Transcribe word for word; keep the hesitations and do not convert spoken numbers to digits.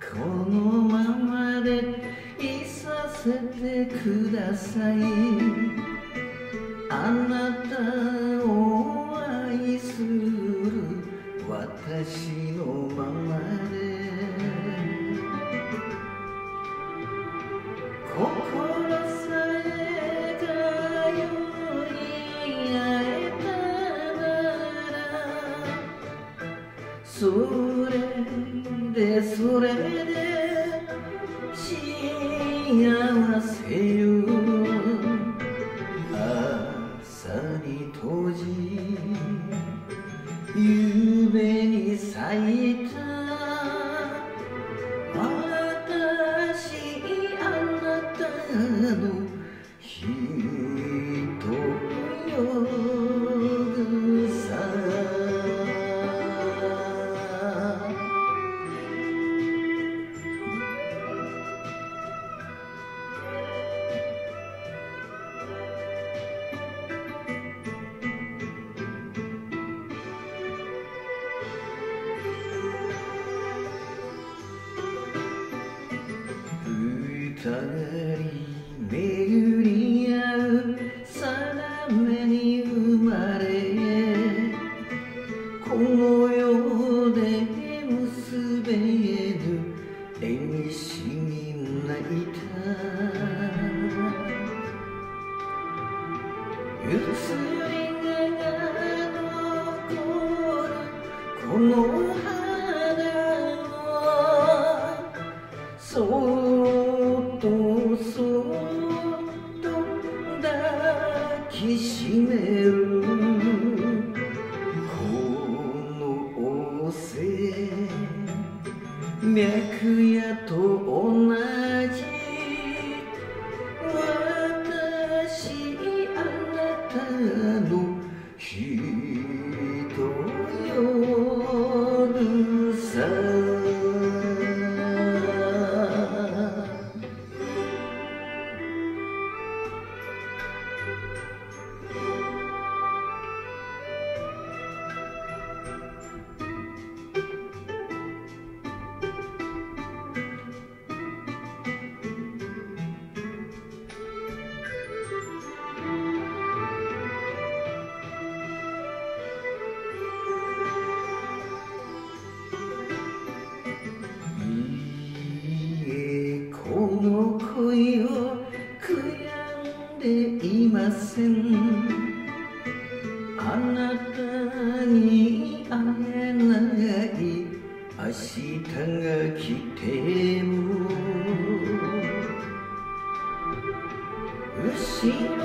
このままでいさせてください。あなたを愛する私のままで心さえ通い合えたならそれでそれで幸せよ。朝に閉じ夢に咲いた私あなたの人よぐさ。二人巡り合う定めに生まれこの世で結べぬ縁しに泣いた。移りが残るこの花をそっとそっと抱きしめる。この仰せ脈やと同じ私あなたの人よるさ。この恋を悔やんでいません。あなたに会えない明日が来ても失